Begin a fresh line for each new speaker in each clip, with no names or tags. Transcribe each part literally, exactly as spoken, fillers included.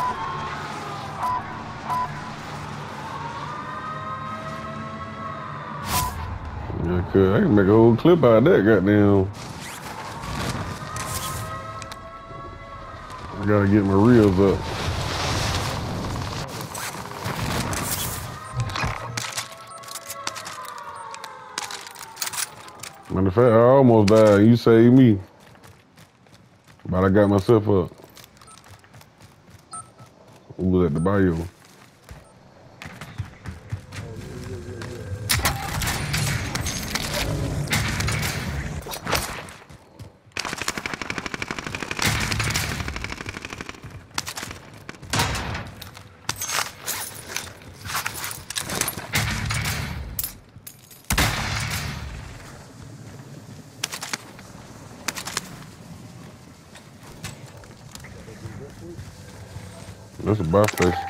Yeah, cuz I can make a whole clip out of that goddamn. I gotta get my reels up. Matter of fact, I almost died. You saved me. But I got myself up. We was at the bayou. That's a buy station.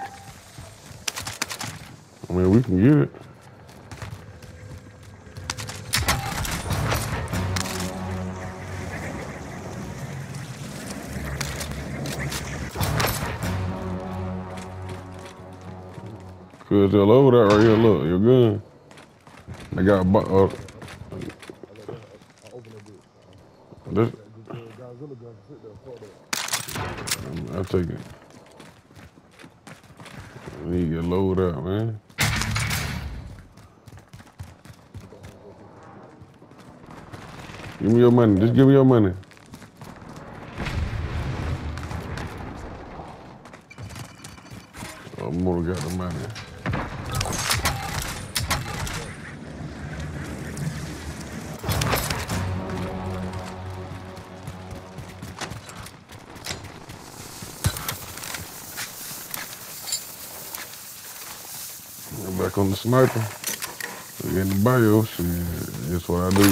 I mean, we can get it. Cuz all over that right here, look, your gun. I got a uh, this, I'll take it. I need to get load out, man. Give me your money. Just give me your money. Oh, Moro got the money. I'm back on the sniper. We in the bio. Shit, that's what I do.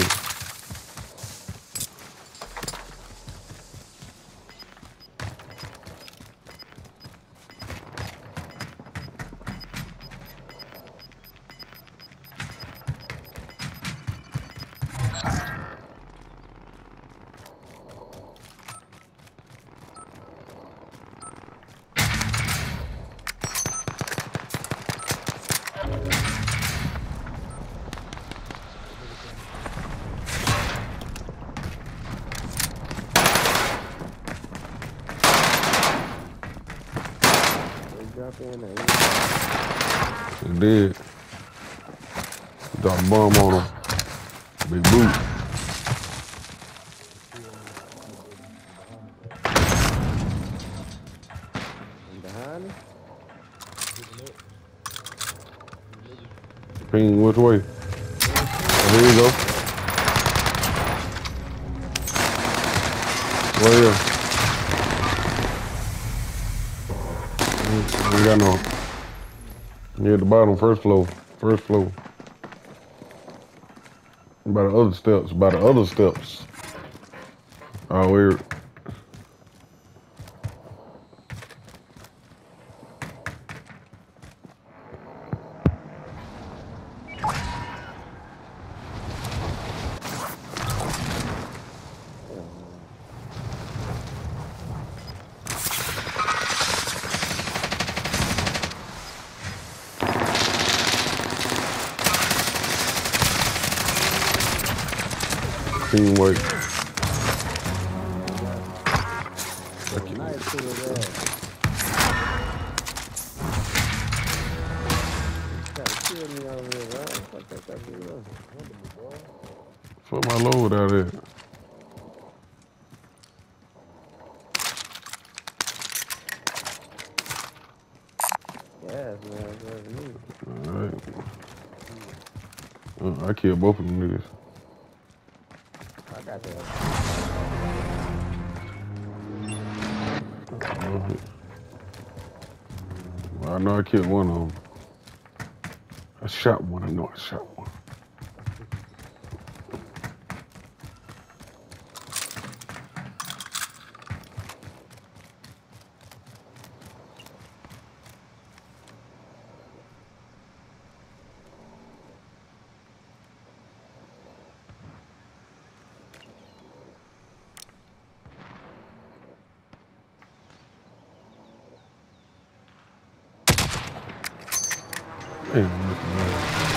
He did. Drop a bomb on him. Big boot. Ping which way? Oh, here you go. Right here. We got no. Near at the bottom, first floor. First floor. By the other steps. By the other steps. Oh, weird. Teamwork. Put my load out there.
Yes, man, that's me.
All right. Uh, I killed both of them niggas.
I got that.
Well, I know I killed one of them. I shot one. I know I shot one. Ain't looking at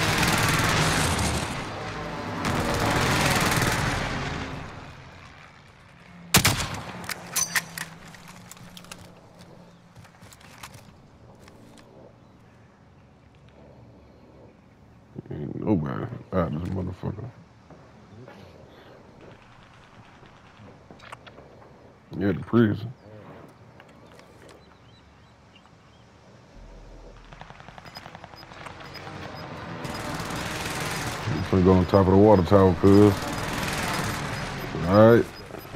Ain't nobody out this motherfucker. Yeah, the prison. I'm finna go on top of the water tower, cuz. Alright.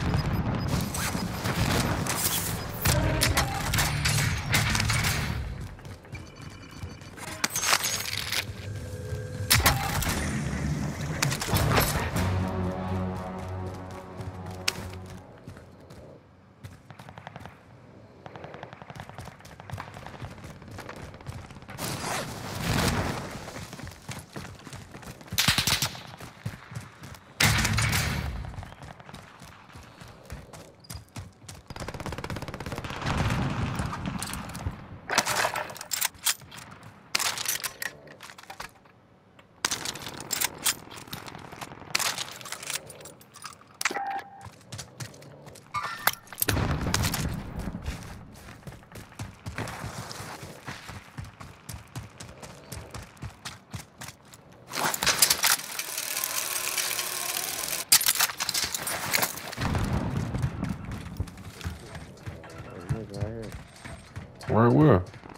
Right where?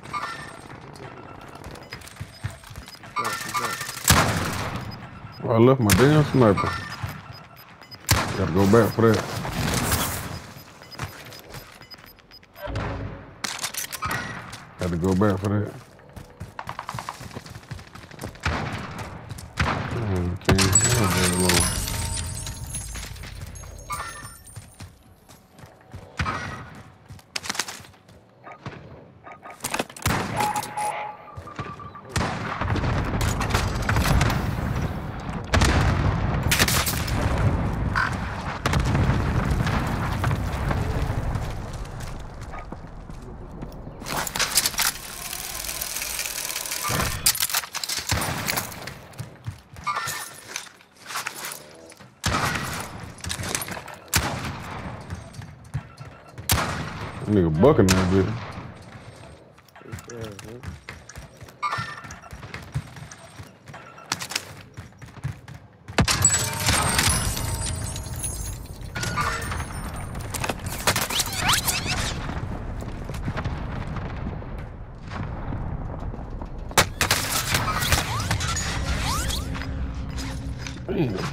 Oh, I left my damn sniper. Gotta go back for that. Had to go back for that. Oh, can't stand that long. Nigga bucking that bitch. Damn.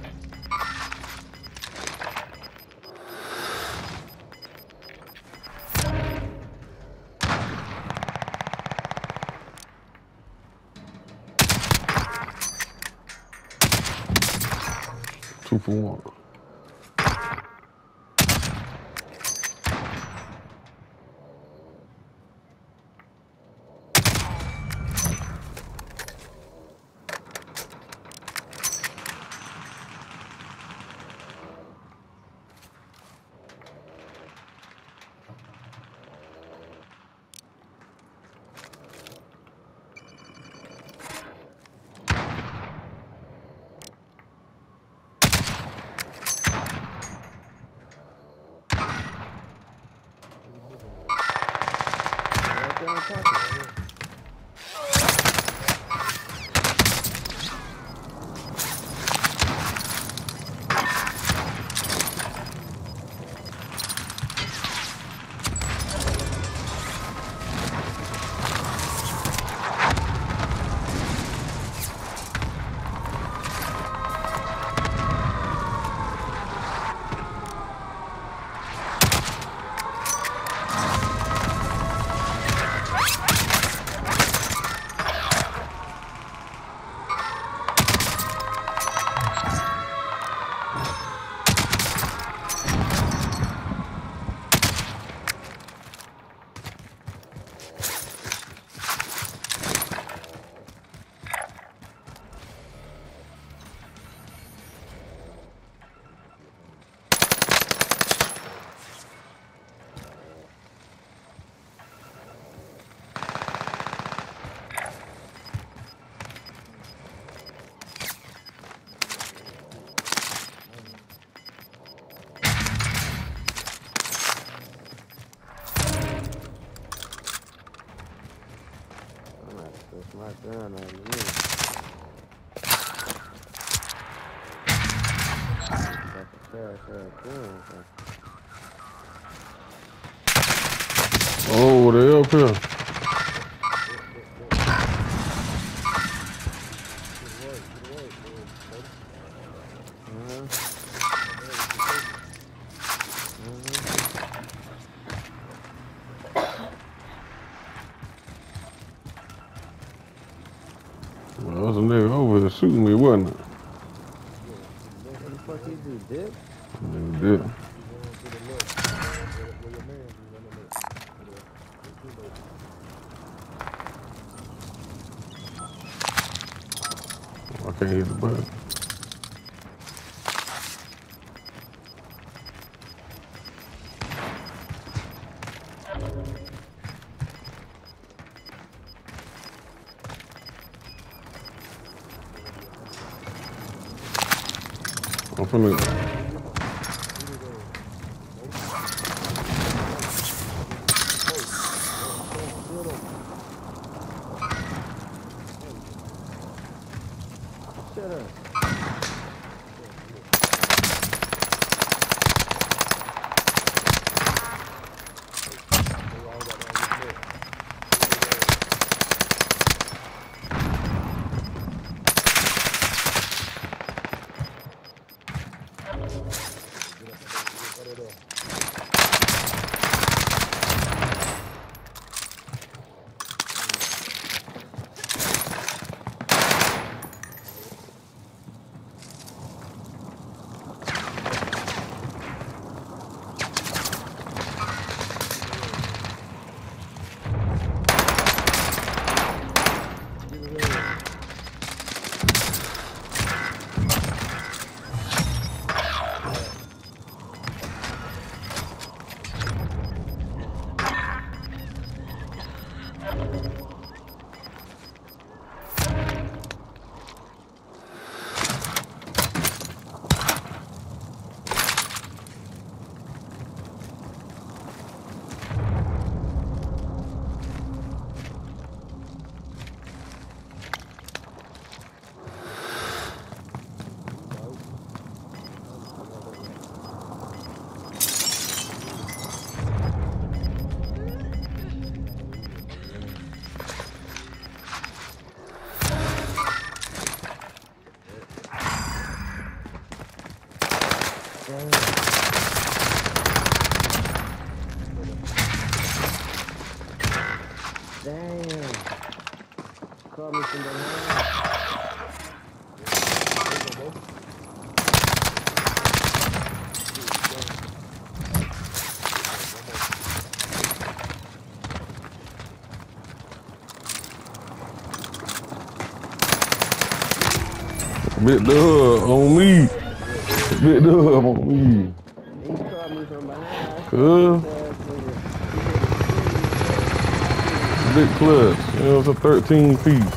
Two for one.
My gun on me. Got the trash ass gun.
Oh, they up here.
Uh-huh.
Well, there was a nigga over here shooting me, wasn't it?
What the fuck he do, dip?
Nigga did. I can't hit the button. I'm finna.
Shut up. Damn. Call me from behind.
Big dub on me. Big dub on me.
He called me from behind.
Cuz. Big clutch. You know, it's a thirteen piece.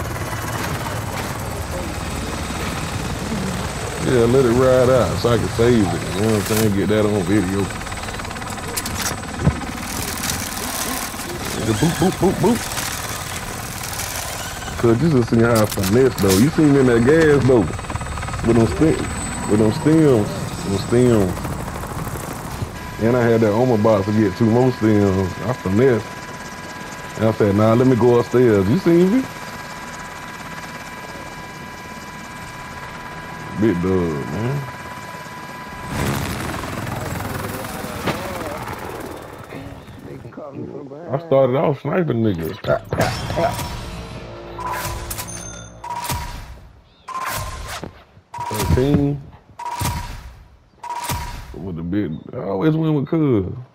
Yeah, let it ride out so I can save it. You know what I'm saying? Get that on video. Yeah, boop, boop, boop, boop. Cause you just see how I finesse though. You see me in that gas though. With them stems. With them stems. Them stems. And I had that Oma box to get two more stems. I finessed. And I said, nah, let me go upstairs. You see me? Big dog, man.
They called me from behind.
I started off sniping niggas. Tap, tap, tap. thirteen. With the big, I always win with cuz.